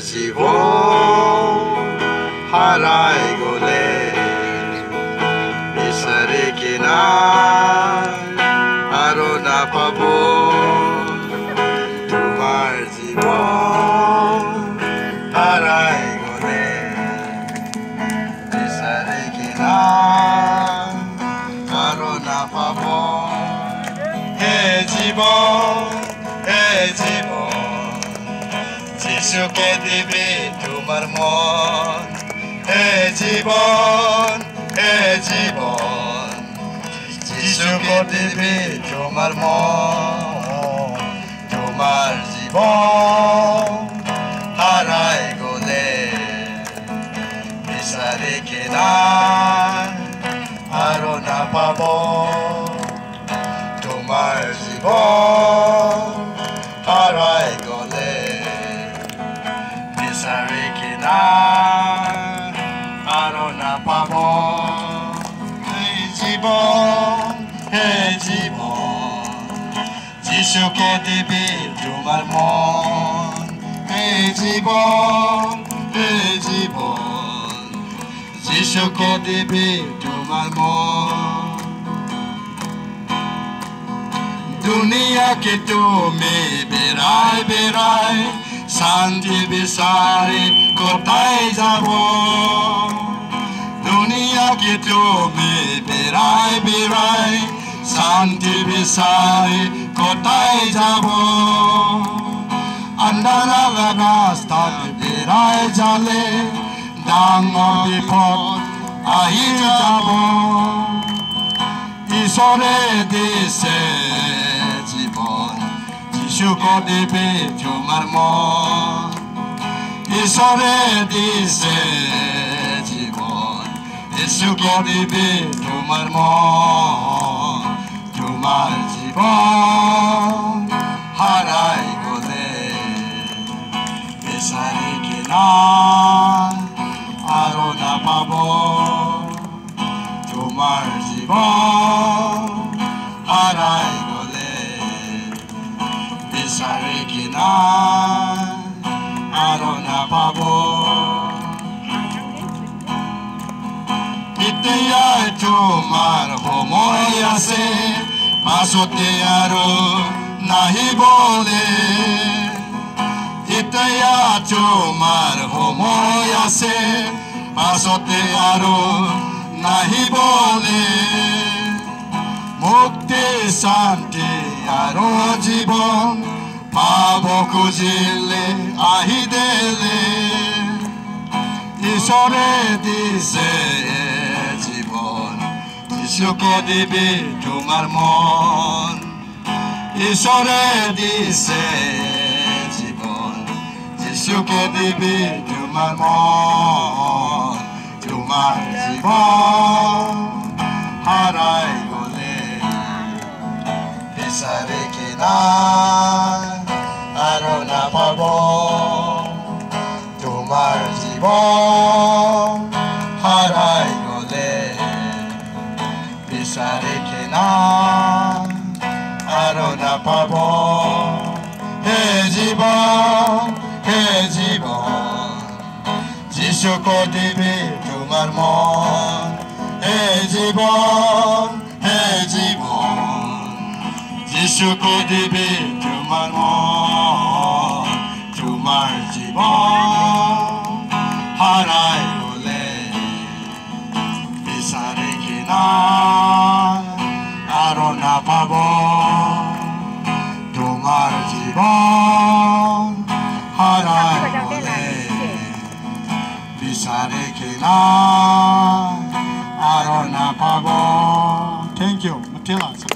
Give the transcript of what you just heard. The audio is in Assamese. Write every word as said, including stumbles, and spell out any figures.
জীৱন হাৰাই গলে বিচাৰি কিনা আৰু নাপাব তোমাৰ জীৱন হাৰাই গলে বিচাৰি কিনা আৰু নাপাব হে জীৱন হে জীৱন যিশুকে দিবি তোমাৰ মন হে জীৱন হে জীৱন যিশুকে দিবি তোমাৰ মন তোমাৰ জীৱন হাৰাই গলে বিচাৰি কিনা আৰু নাপাব তোমাৰ জীৱন হাৰাই গলে বিচাৰি কিনা আৰু নাপাব এই জীৱন এই জীৱন যিশুকে দিবি তোমাৰ মন এই জীৱন এই জীৱন যিশুকে দিবি তোমাৰ মন দুনিয়া কি তুমি বেৰাই বেৰাই শান্তি বিচাৰি কোথায় যাব দুনিয়া কি তুমি বেৰাই বেৰাই শান্তি বিচাৰি কোথায় যাব আন্ধাৰা ৰাস্তাত বেৰাই যালে ডাঙৰ বিপদ আহি যাব ঈশ্বৰে দিছে জীৱন যিশুকে দিবি তোমাৰ মন ঈশ্বৰে দিছে জীৱন যিশুকে দিবি তোমাৰ মন তোমাৰ জীৱন হাৰাই গলে বিচাৰি কিনা আৰু নাপাব তোমাৰ জীৱন হাৰাই গলে বিচাৰি কিনা আৰু নাপাব এতিয়া তোমাৰ সময় আছে পাছতে আৰু নাহিবলে এতিয়া তোমাৰ সময় আছে পাছতে আৰু নাহিবলে মুক্তি শান্তি আৰু জীৱন পাব খুজিলে আহি দিলে ঈশ্বৰে দিছে জীৱন যিশুকে দিবি তোমাৰ মন ঈশ্বৰে দিছে জীৱন যিশুকে দিবি তোমাৰ মন তোমাৰ জীৱন হাৰাই গলে বিচাৰি কিনা আৰু নাপাব তোমাৰ জীৱন হাৰাই গলে বিচাৰি কিনা আৰু নাপাব হে জীৱন হে জীৱন যিশুকে দিবি তোমাৰ মন হে জীৱন হে জীৱন যিশুকে দিবি তোমাৰ মন তোমাৰ জীৱন হাৰাই গলে বিচাৰি কিনা আৰু নাপাব তোমাৰ জীৱন হাৰাই গলে বিচাৰি কিনা আৰু নাপাব Thank you, Matthias.